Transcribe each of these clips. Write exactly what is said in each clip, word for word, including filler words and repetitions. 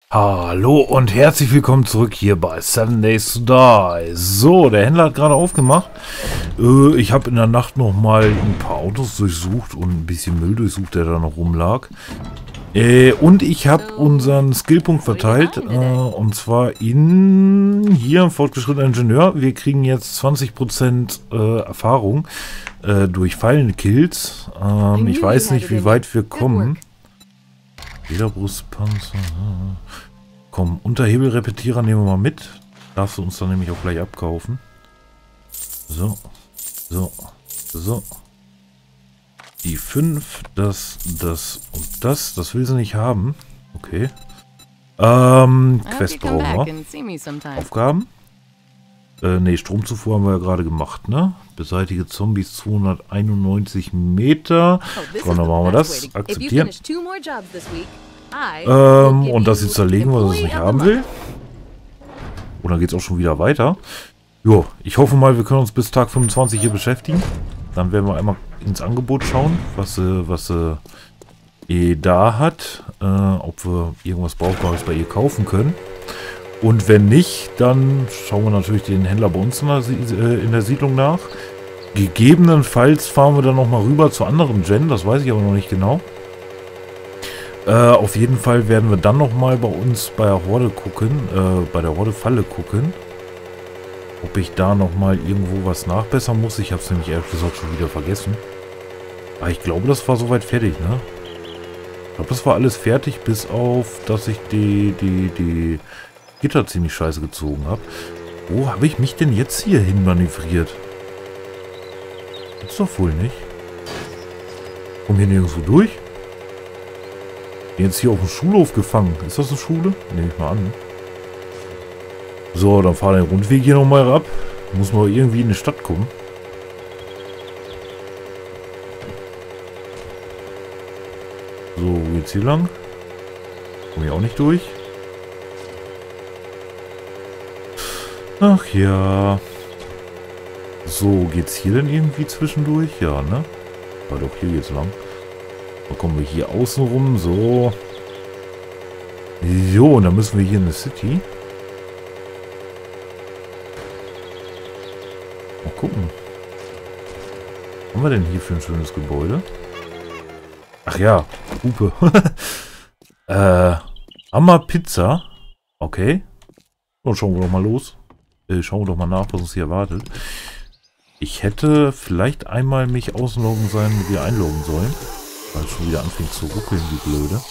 Hallo und herzlich willkommen zurück hier bei Seven Days to Die. So, der Händler hat gerade aufgemacht. Äh, ich habe in der Nacht nochmal ein paar Autos durchsucht und ein bisschen Müll durchsucht, der da noch rumlag. Äh, und ich habe unseren Skillpunkt verteilt. Äh, und zwar in hier fortgeschrittener Ingenieur. Wir kriegen jetzt zwanzig Prozent äh, Erfahrung äh, durch Fallenkills. Ähm, ich weiß nicht, wie weit wir kommen. Lederbrustpanzer. Komm, Unterhebelrepetierer nehmen wir mal mit. Darfst du uns dann nämlich auch gleich abkaufen. So, so, so. Die fünf, das, das und das. Das will sie nicht haben. Okay. Ähm, Quest brauchen wir. Aufgaben? Äh, ne, Stromzufuhr haben wir ja gerade gemacht, ne? Beseitige Zombies zweihunderteinundneunzig Meter. Komm, dann machen wir das. Akzeptieren. Ähm, und das jetzt zerlegen, was es nicht haben will. Und dann geht es auch schon wieder weiter. Jo, ich hoffe mal, wir können uns bis Tag fünfundzwanzig hier beschäftigen. Dann werden wir einmal ins Angebot schauen, was sie was, äh, eh da hat. Äh, ob wir irgendwas Brauchbares bei ihr kaufen können. Und wenn nicht, dann schauen wir natürlich den Händler bei uns in der, in der Siedlung nach. Gegebenenfalls fahren wir dann nochmal rüber zu anderen Gen, das weiß ich aber noch nicht genau. Äh, auf jeden Fall werden wir dann nochmal bei uns bei der Horde gucken, äh, bei der Horde-Falle gucken. Ob ich da nochmal irgendwo was nachbessern muss. Ich habe es nämlich ehrlich gesagt schon wieder vergessen. Aber ich glaube, das war soweit fertig, ne? Ich glaube, das war alles fertig, bis auf, dass ich die, die, die Gitter ziemlich scheiße gezogen habe. Wo habe ich mich denn jetzt hier hin manövriert? Gibt's doch wohl nicht. Komm hier nirgendwo durch. Bin jetzt hier auf dem Schulhof gefangen. Ist das eine Schule? Nehme ich mal an. So, dann fahren wir den Rundweg hier nochmal ab. Muss man irgendwie in die Stadt kommen. So, wo geht's hier lang? Komme ich auch nicht durch. Ach ja. So, geht's hier denn irgendwie zwischendurch? Ja, ne? Ja, doch, hier geht's lang. Dann kommen wir hier außen rum. So. Jo, und dann müssen wir hier in die City. Mal gucken. Was haben wir denn hier für ein schönes Gebäude? Ach ja, Hupe. äh, Hammer Pizza. Okay. Und schauen wir doch mal los. Äh, schauen wir doch mal nach, was uns hier erwartet. Ich hätte vielleicht einmal mich ausloggen sein und wieder einloggen sollen. Weil es schon wieder anfängt zu ruckeln, wie blöde.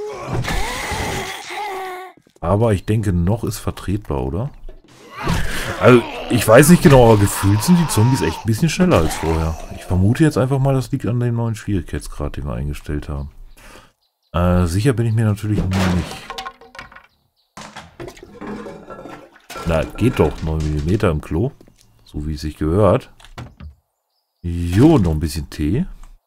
Aber ich denke, noch ist vertretbar, oder? Also, ich weiß nicht genau, aber gefühlt sind die Zombies echt ein bisschen schneller als vorher. Ich vermute jetzt einfach mal, das liegt an dem neuen Schwierigkeitsgrad, den wir eingestellt haben. Äh, sicher bin ich mir natürlich noch nicht. Na, geht doch. neun Millimeter im Klo. So wie es sich gehört. Jo, noch ein bisschen Tee.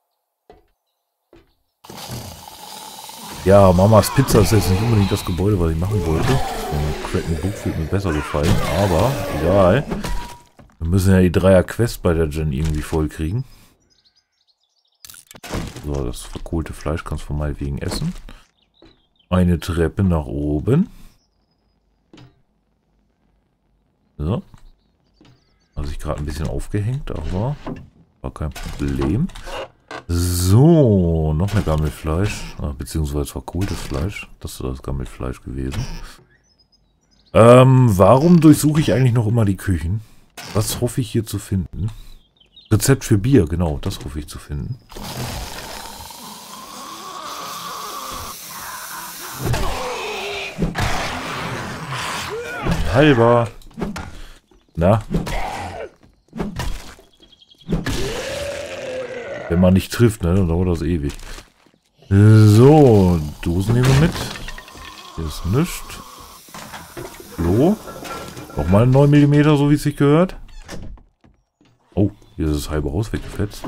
Ja, Mamas Pizza ist jetzt nicht unbedingt das Gebäude, was ich machen wollte. Ein Cracken Book würde mir besser gefallen, aber egal. Wir müssen ja die Dreier-Quest bei der Gen irgendwie voll kriegen. So, das verkohlte Fleisch kannst du meinetwegen essen. Eine Treppe nach oben. So. Hat sich gerade ein bisschen aufgehängt, aber war kein Problem. So, noch mehr Gammelfleisch, beziehungsweise verkohltes Fleisch. Das ist das Gammelfleisch gewesen. Ähm, warum durchsuche ich eigentlich noch immer die Küchen? Was hoffe ich hier zu finden? Rezept für Bier, genau, das hoffe ich zu finden. Halber. Na? Wenn man nicht trifft, ne, dann dauert das ewig. So, Dosen nehmen wir mit. Hier ist nichts. Klo. Nochmal neun Millimeter, so wie es sich gehört. Oh, hier ist das halbe Haus weggefetzt.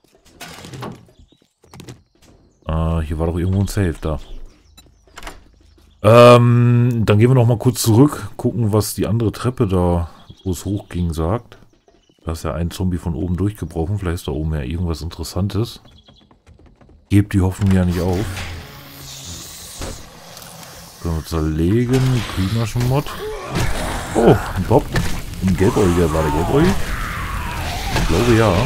Äh, hier war doch irgendwo ein Safe da. Ähm, dann gehen wir noch mal kurz zurück. Gucken, was die andere Treppe da, wo es hochging, sagt. Da ist ja ein Zombie von oben durchgebrochen. Vielleicht ist da oben ja irgendwas Interessantes. Gebt die Hoffnung ja nicht auf. Können wir zerlegen. Kühlmaschenmod. Oh, ein Bob. Ein Gelbäugiger war der Gelbäugig? Ich glaube ja.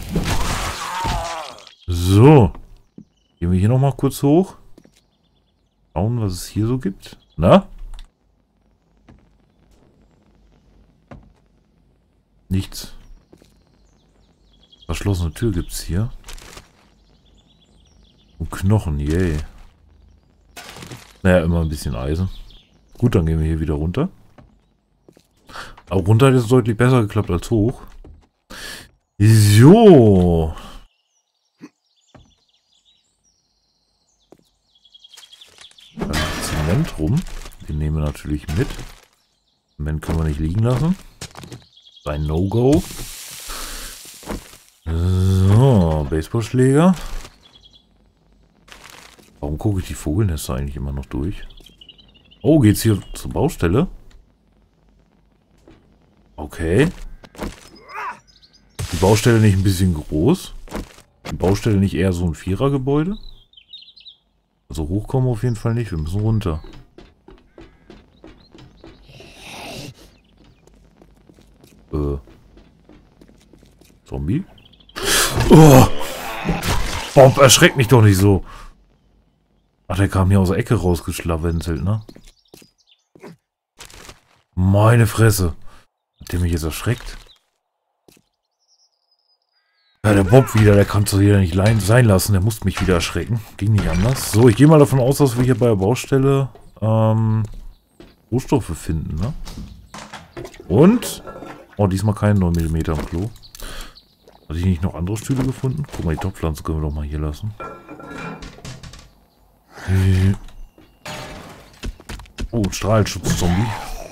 So. Gehen wir hier nochmal kurz hoch. Schauen, was es hier so gibt. Na? Nichts. Verschlossene Tür gibt's hier. Und Knochen, yay. Naja, immer ein bisschen Eisen. Gut, dann gehen wir hier wieder runter. Aber runter hat es deutlich besser geklappt als hoch. So. Da liegt Zement rum. Den nehmen wir natürlich mit. Zement können wir nicht liegen lassen. Ein No-Go. So, Baseballschläger. Warum gucke ich die Vogelnester eigentlich immer noch durch? Oh, geht's hier zur Baustelle? Okay. Die Baustelle nicht ein bisschen groß? Die Baustelle nicht eher so ein Vierergebäude? Also hochkommen auf jeden Fall nicht, wir müssen runter. Äh. Zombie? Oh! Bob, erschreckt mich doch nicht so. Ach, der kam hier aus der Ecke rausgeschlawenzelt, ne? Meine Fresse. Hat der mich jetzt erschreckt? Ja, der Bob wieder, der kann es doch hier nicht sein lassen. Der muss mich wieder erschrecken. Ging nicht anders. So, ich gehe mal davon aus, dass wir hier bei der Baustelle ähm, Rohstoffe finden, ne? Und? Oh, diesmal kein neun Millimeter im Klo. Hatte ich nicht noch andere Stühle gefunden? Guck mal, die Topfpflanze können wir doch mal hier lassen. Oh, ein Strahlenschutz-Zombie.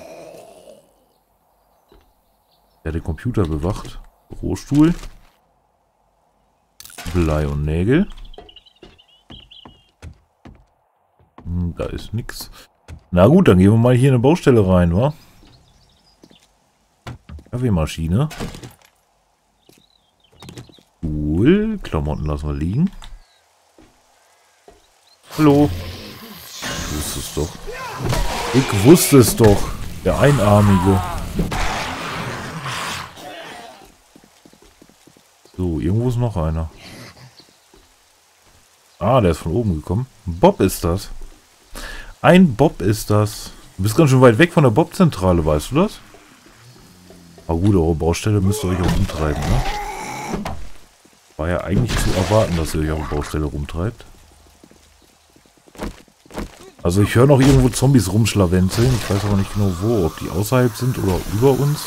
Der hat den Computer bewacht. Rohstuhl. Blei und Nägel. Hm, da ist nix. Na gut, dann gehen wir mal hier in eine Baustelle rein, wa? Kaffeemaschine. Cool. Klamotten lassen wir liegen. Hallo. Ich wusste es doch. Ich wusste es doch. Der Einarmige. So, irgendwo ist noch einer. Ah, der ist von oben gekommen. Bob ist das. Ein Bob ist das. Du bist ganz schön weit weg von der Bob-Zentrale, weißt du das? Aber gut, eure Baustelle müsst ihr euch auch umtreiben, ne? War ja eigentlich zu erwarten, dass ihr euch auf der Baustelle rumtreibt. Also ich höre noch irgendwo Zombies rumschlawenzeln. Ich weiß aber nicht genau wo. Ob die außerhalb sind oder über uns.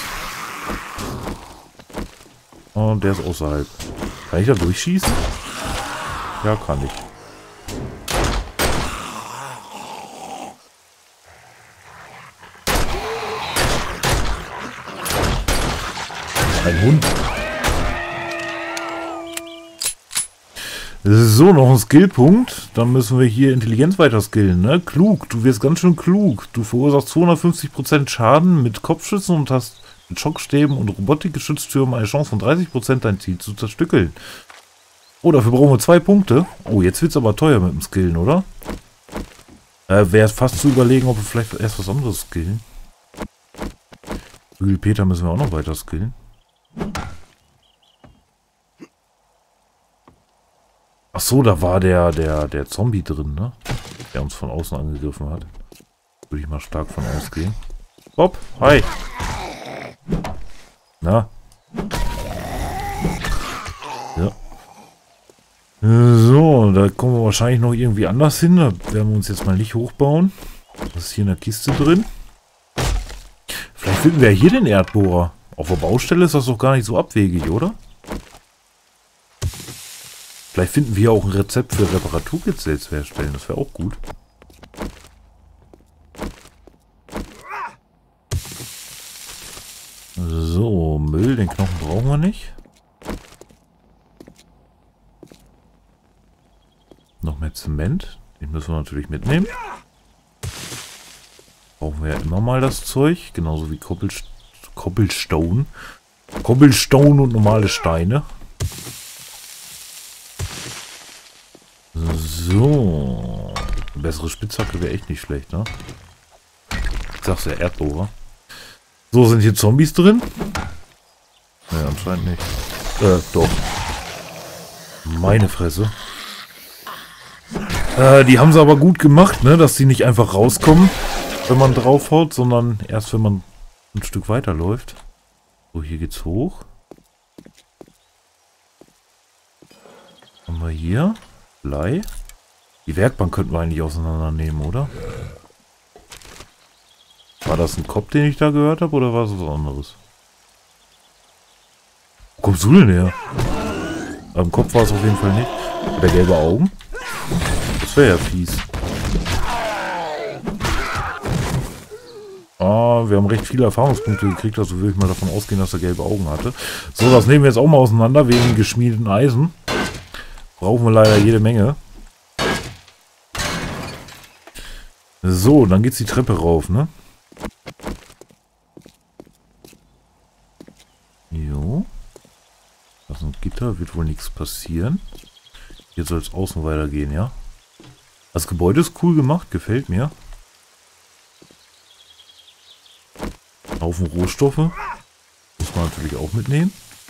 Und der ist außerhalb. Kann ich da durchschießen? Ja, kann ich. Ein Hund. So, noch ein Skillpunkt. Dann müssen wir hier Intelligenz weiter skillen, ne? Klug, du wirst ganz schön klug. Du verursachst zweihundertfünfzig Prozent Schaden mit Kopfschützen und hast mit Schockstäben und Robotikgeschütztürmen eine Chance von dreißig Prozent dein Ziel zu zerstückeln. Oh, dafür brauchen wir zwei Punkte. Oh, jetzt wird es aber teuer mit dem Skillen, oder? Äh, wäre fast zu überlegen, ob wir vielleicht erst was anderes skillen. Bügel Peter müssen wir auch noch weiter skillen. Ach so, da war der, der, der Zombie drin, ne? Der uns von außen angegriffen hat. Würde ich mal stark von ausgehen. Bob, hi. Na? Ja. So, da kommen wir wahrscheinlich noch irgendwie anders hin. Da werden wir uns jetzt mal nicht hochbauen. Was ist hier in der Kiste drin? Vielleicht finden wir hier den Erdbohrer. Auf der Baustelle ist das doch gar nicht so abwegig, oder? Vielleicht finden wir auch ein Rezept für Reparaturkits selbst herstellen. Das wäre auch gut. So, Müll, den Knochen brauchen wir nicht. Noch mehr Zement. Den müssen wir natürlich mitnehmen. Brauchen wir ja immer mal das Zeug. Genauso wie Koppelst Koppelstone. Koppelstone und normale Steine. So. bessere Spitzhacke wäre echt nicht schlecht, ne? Ich sag's ja, Erdbohrer. So, sind hier Zombies drin? Ne, anscheinend nicht. Äh, doch. Meine Fresse. Äh, die haben sie aber gut gemacht, ne? Dass die nicht einfach rauskommen, wenn man draufhaut, sondern erst, wenn man ein Stück weiterläuft. So, hier geht's hoch. Haben wir hier Blei. Die Werkbank könnten wir eigentlich auseinandernehmen, oder? War das ein Kopf, den ich da gehört habe, oder war es was anderes? Wo kommst du denn her? Am Kopf war es auf jeden Fall nicht. Hat der gelbe Augen? Das wäre ja fies. Ah, wir haben recht viele Erfahrungspunkte gekriegt, also würde ich mal davon ausgehen, dass er gelbe Augen hatte. So, das nehmen wir jetzt auch mal auseinander, wegen geschmiedeten Eisen. Brauchen wir leider jede Menge. So, dann geht's die Treppe rauf, ne? Jo. Das ist ein Gitter, wird wohl nichts passieren. Hier soll es außen weitergehen, ja? Das Gebäude ist cool gemacht, gefällt mir. Haufen Rohstoffe. Muss man natürlich auch mitnehmen.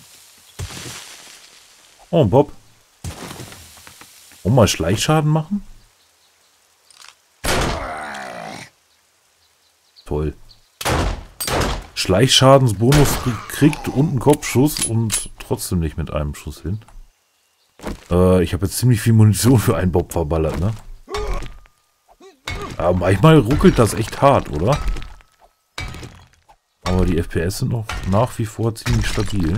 Oh, Bob. Und mal Schleichschaden machen? Toll. Schleichschadensbonus gekriegt und einen Kopfschuss und trotzdem nicht mit einem Schuss hin. Äh, ich habe jetzt ziemlich viel Munition für einen Bob verballert, ne? Aber manchmal ruckelt das echt hart, oder? Aber die F P S sind noch nach wie vor ziemlich stabil.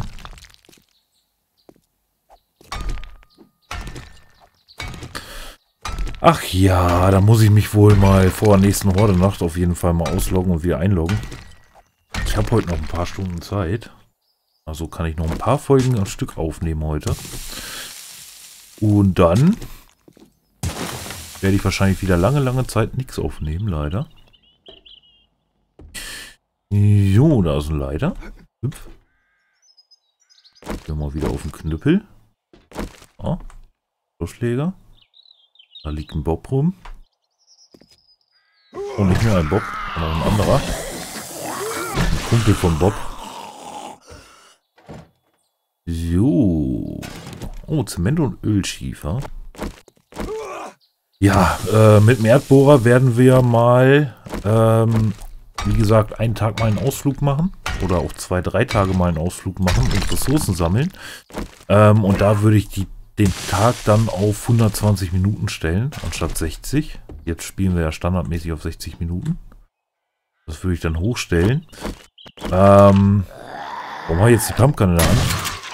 Ach ja, da muss ich mich wohl mal vor der nächsten Horde-Nacht auf jeden Fall mal ausloggen und wieder einloggen. Ich habe heute noch ein paar Stunden Zeit. Also kann ich noch ein paar Folgen am Stück aufnehmen heute. Und dann werde ich wahrscheinlich wieder lange, lange Zeit nichts aufnehmen, leider. Jo, da ist ein Leiter. Hüpf. Gehen wir mal wieder auf den Knüppel. Ah, Schläger. Da liegt ein Bob rum. Und nicht nur ein Bob, sondern ein anderer. Ein Kumpel von Bob. So. Oh, Zement und Ölschiefer. Ja, äh, mit dem Erdbohrer werden wir mal, ähm, wie gesagt, einen Tag mal einen Ausflug machen. Oder auch zwei, drei Tage mal einen Ausflug machen und Ressourcen sammeln. Ähm, und da würde ich die den Tag dann auf hundertzwanzig Minuten stellen, anstatt sechzig. Jetzt spielen wir ja standardmäßig auf sechzig Minuten. Das würde ich dann hochstellen. Ähm, warum habe ich jetzt die Pumpgun in der Hand?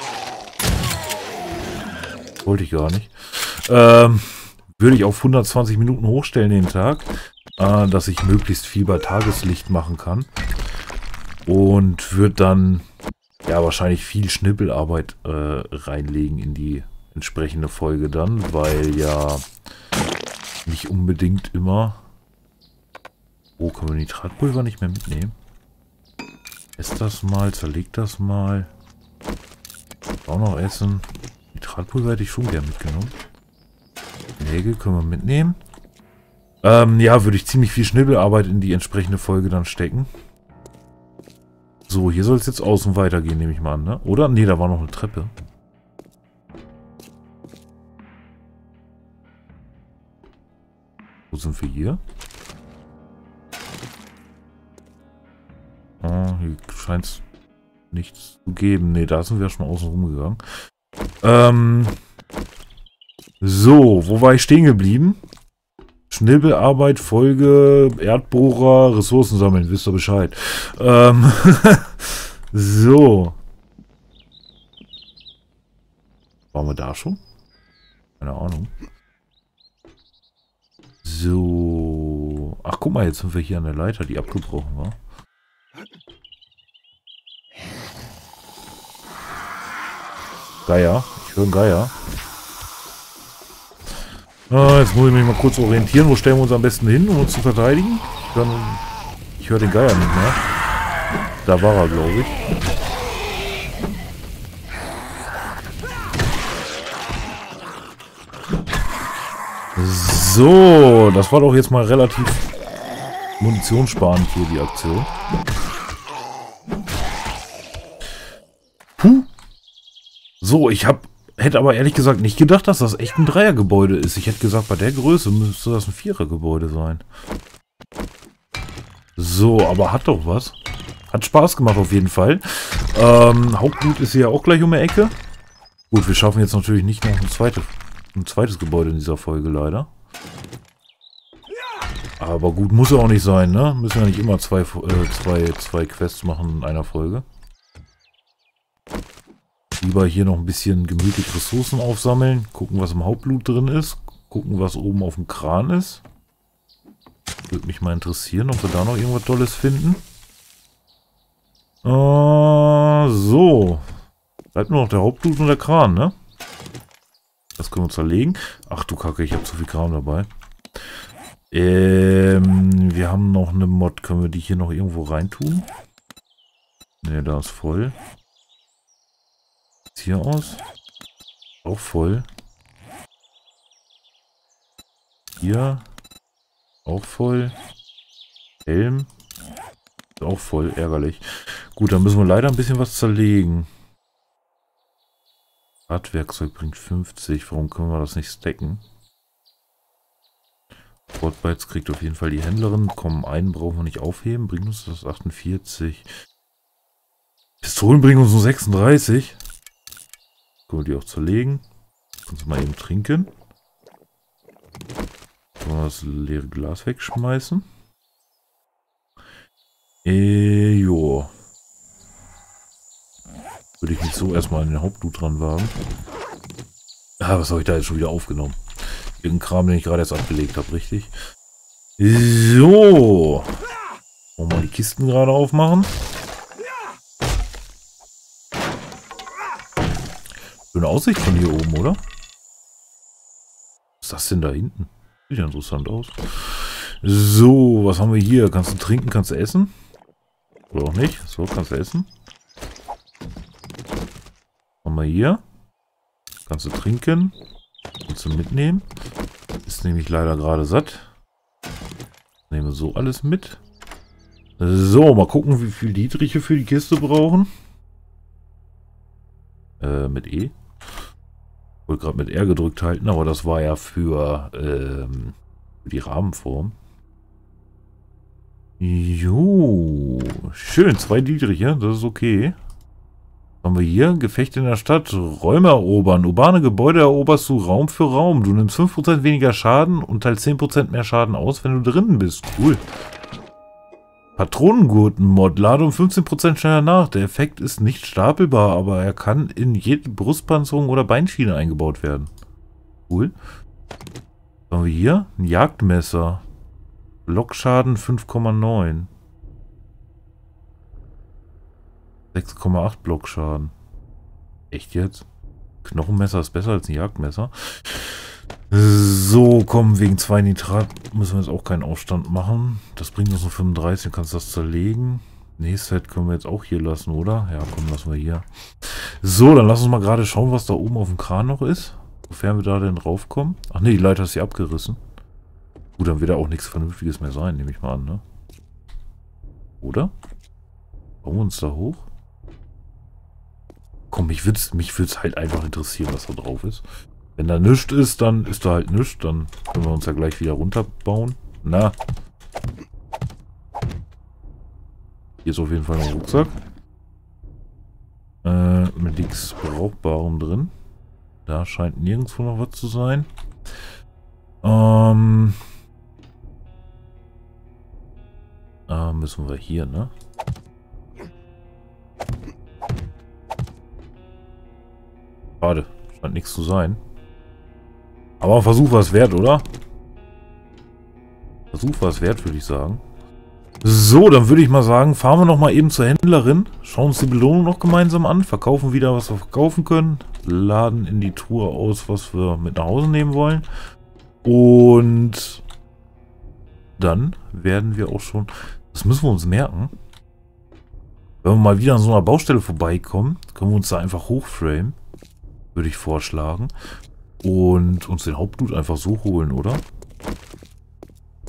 Wollte ich gar nicht. Ähm, würde ich auf hundertzwanzig Minuten hochstellen den Tag, äh, dass ich möglichst viel bei Tageslicht machen kann. Und würde dann ja wahrscheinlich viel Schnippelarbeit äh, reinlegen in die entsprechende Folge dann, weil ja nicht unbedingt immer... Oh, können wir Nitratpulver nicht mehr mitnehmen? Esst das mal, zerlegt das mal. Auch noch essen. Nitratpulver hätte ich schon gern mitgenommen. Nägel können wir mitnehmen. Ähm, ja, würde ich ziemlich viel Schnibbelarbeit in die entsprechende Folge dann stecken. So, hier soll es jetzt außen weitergehen, nehme ich mal an, ne? Oder? Ne, da war noch eine Treppe. Wo sind wir hier? Oh, hier scheint es nichts zu geben. Ne, da sind wir schon außen rumgegangen. Ähm. So, wo war ich stehen geblieben? Schnibbelarbeit, Folge, Erdbohrer, Ressourcen sammeln, wisst ihr Bescheid. Ähm. So. Waren wir da schon? Keine Ahnung. So. Ach, guck mal, jetzt sind wir hier an der Leiter, die abgebrochen war. Geier. Ich höre einen Geier. Ah, jetzt muss ich mich mal kurz orientieren. Wo stellen wir uns am besten hin, um uns zu verteidigen? Dann, ich höre den Geier nicht mehr. Da war er, glaube ich. So, das war doch jetzt mal relativ munitionssparend hier, die Aktion. Puh. So, ich hab, hätte aber ehrlich gesagt nicht gedacht, dass das echt ein Dreiergebäude ist. Ich hätte gesagt, bei der Größe müsste das ein Vierergebäude sein. So, aber hat doch was. Hat Spaß gemacht auf jeden Fall. Ähm, Hauptblut ist hier auch gleich um die Ecke. Gut, wir schaffen jetzt natürlich nicht noch ein, zweite, ein zweites Gebäude in dieser Folge, leider. Aber gut, muss ja auch nicht sein, ne? Müssen ja nicht immer zwei, äh, zwei, zwei Quests machen in einer Folge. Lieber hier noch ein bisschen gemütlich Ressourcen aufsammeln. Gucken, was im Hauptblut drin ist. Gucken, was oben auf dem Kran ist. Würde mich mal interessieren, ob wir da noch irgendwas Tolles finden. Äh, so. Bleibt nur noch der Hauptblut und der Kran, ne? Das können wir zerlegen. Ach du Kacke, ich habe zu viel Kram dabei. Ähm, wir haben noch eine Mod. Können wir die hier noch irgendwo reintun? Ne, da ist voll. Sieht hier aus. Auch voll. Hier. Auch voll. Helm. Ist auch voll. Ärgerlich. Gut, dann müssen wir leider ein bisschen was zerlegen. Radwerkzeug bringt fünfzig. Warum können wir das nicht stacken? Sportbytes kriegt auf jeden Fall die Händlerin. Komm, einen brauchen wir nicht aufheben. Bringt uns das achtundvierzig. Pistolen bringen uns nur sechsunddreißig. Können wir die auch zerlegen. Können wir mal eben trinken. Können wir das leere Glas wegschmeißen. Äh, jo. Würde ich mich so erstmal an den Hauptblut dran wagen. Ah, was habe ich da jetzt schon wieder aufgenommen? Irgendein Kram, den ich gerade erst abgelegt habe, richtig? So. Wollen wir mal die Kisten gerade aufmachen? Schöne Aussicht von hier oben, oder? Was ist das denn da hinten? Sieht ja interessant aus. So, was haben wir hier? Kannst du trinken, kannst du essen? Oder auch nicht? So, kannst du essen. Was haben wir hier? Kannst du trinken. Kannst du mitnehmen. Ist nämlich leider gerade satt. Nehmen so alles mit. So, mal gucken, wie viel Dietriche für die Kiste brauchen. Äh, mit E. Ich wollte gerade mit R gedrückt halten, aber das war ja für, ähm, für die Rahmenform. Jo, schön, zwei Dietriche, das ist okay. Was haben wir hier? Gefecht in der Stadt, Räume erobern, urbane Gebäude eroberst du Raum für Raum. Du nimmst fünf Prozent weniger Schaden und teilst zehn Prozent mehr Schaden aus, wenn du drinnen bist. Cool. Patronengurten-Mod, lade um fünfzehn Prozent schneller nach. Der Effekt ist nicht stapelbar, aber er kann in jede Brustpanzerung oder Beinschiene eingebaut werden. Cool. Was haben wir hier? Ein Jagdmesser. Blockschaden fünf Komma neun. sechs Komma acht Blockschaden. Echt jetzt? Knochenmesser ist besser als ein Jagdmesser. So, komm, wegen zwei Nitrat müssen wir jetzt auch keinen Aufstand machen. Das bringt uns nur fünfunddreißig, du kannst das zerlegen. Nächstes können wir jetzt auch hier lassen, oder? Ja, komm, lassen wir hier. So, dann lass uns mal gerade schauen, was da oben auf dem Kran noch ist. Sofern wir da denn raufkommen. Ach nee, die Leiter ist hier abgerissen. Gut, dann wird da auch nichts Vernünftiges mehr sein, nehme ich mal an, ne? Oder? Bauen wir uns da hoch? Komm, mich würde es mich würd's halt einfach interessieren, was da drauf ist. Wenn da nichts ist, dann ist da halt nichts. Dann können wir uns ja gleich wieder runterbauen. Na. Hier ist auf jeden Fall ein Rucksack. Äh, mit nichts Brauchbarem drin. Da scheint nirgendwo noch was zu sein. Ähm. Ah, müssen wir hier, ne? Schade. Scheint nichts zu sein. Aber ein Versuch war es wert, oder? Versuch war es wert, würde ich sagen. So, dann würde ich mal sagen, fahren wir noch mal eben zur Händlerin. Schauen uns die Belohnung noch gemeinsam an. Verkaufen wieder, was wir verkaufen können. Laden in die Truhe aus, was wir mit nach Hause nehmen wollen. Und dann werden wir auch schon... Das müssen wir uns merken. Wenn wir mal wieder an so einer Baustelle vorbeikommen, können wir uns da einfach hochframen. Würde ich vorschlagen. Und uns den Hauptblut einfach so holen, oder?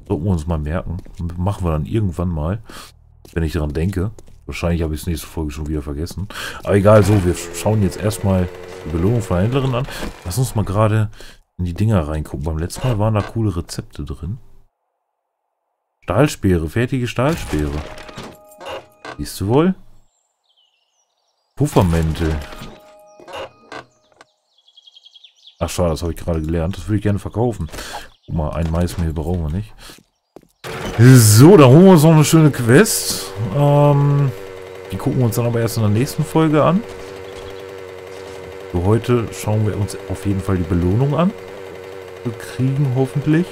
Sollten wir uns mal merken. Machen wir dann irgendwann mal, wenn ich daran denke. Wahrscheinlich habe ich es nächste Folge schon wieder vergessen. Aber egal, so, wir schauen jetzt erstmal die Belohnung von der Händlerin an. Lass uns mal gerade in die Dinger reingucken. Beim letzten Mal waren da coole Rezepte drin. Stahlspeere, fertige Stahlspeere. Siehst du wohl? Puffermäntel. Ach schade, das habe ich gerade gelernt. Das würde ich gerne verkaufen. Guck mal, ein Maismehl brauchen wir nicht. So, dann holen wir uns noch eine schöne Quest. Ähm, die gucken wir uns dann aber erst in der nächsten Folge an. Für heute schauen wir uns auf jeden Fall die Belohnung an. Wir kriegen hoffentlich.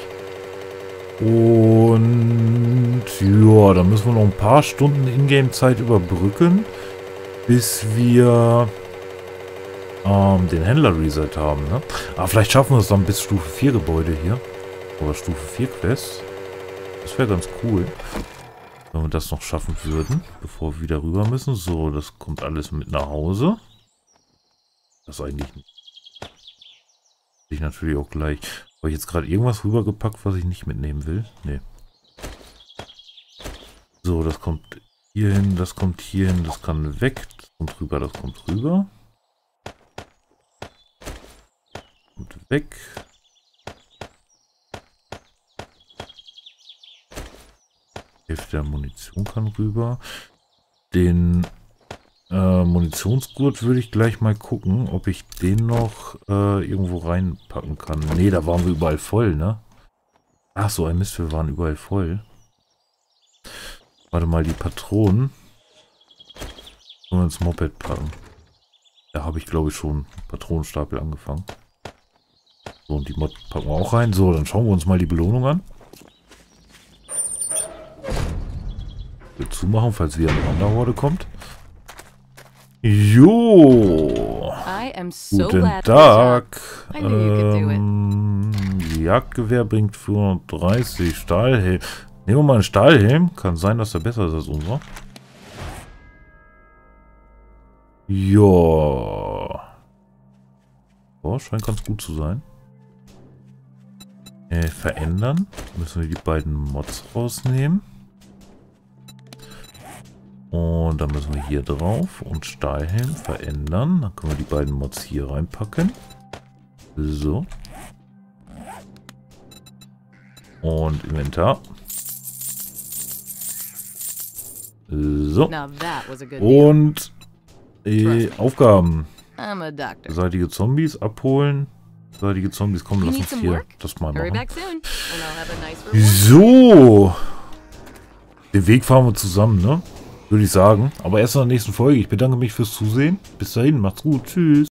Und ja, dann müssen wir noch ein paar Stunden Ingame-Zeit überbrücken, bis wir ähm, den Händler-Reset haben. Ne? Aber vielleicht schaffen wir es dann bis Stufe vier Gebäude hier. Oder Stufe vier Quest. Das wäre ganz cool, wenn wir das noch schaffen würden, bevor wir wieder rüber müssen. So, das kommt alles mit nach Hause. Das eigentlich nicht. Ich natürlich auch gleich. Habe ich jetzt gerade irgendwas rübergepackt, was ich nicht mitnehmen will? Nee. So, das kommt hier hin, das kommt hier hin, das kann weg. Das kommt rüber, das kommt rüber. Und weg. Hälfte der Munition kann rüber. Den äh, Munitionsgurt würde ich gleich mal gucken, ob ich den noch äh, irgendwo reinpacken kann. Ne, da waren wir überall voll, ne? Ach so, ein Mist, wir waren überall voll. Warte mal, die Patronen können wir ins Moped packen. Da habe ich, glaube ich, schon einen Patronenstapel angefangen. So, und die Mod packen wir auch rein. So, dann schauen wir uns mal die Belohnung an. Zumachen, falls wieder eine Wanderhorde kommt. Jo! So Guten Tag! Ähm, Jagdgewehr bringt vierhundertdreißig. Stahlhelm. Nehmen wir mal einen Stahlhelm. Kann sein, dass der besser ist als unser. Ja. Oh, scheint ganz gut zu sein. Äh, verändern. Müssen wir die beiden Mods rausnehmen. Und dann müssen wir hier drauf und Stahlhelm verändern. Dann können wir die beiden Mods hier reinpacken. So. Und Inventar. So. Und äh, Aufgaben. Seitige Zombies abholen. Seitige Zombies, komm, lass uns hier das mal machen. So. Den Weg fahren wir zusammen, ne? Würde ich sagen. Aber erst in der nächsten Folge. Ich bedanke mich fürs Zusehen. Bis dahin, macht's gut. Tschüss.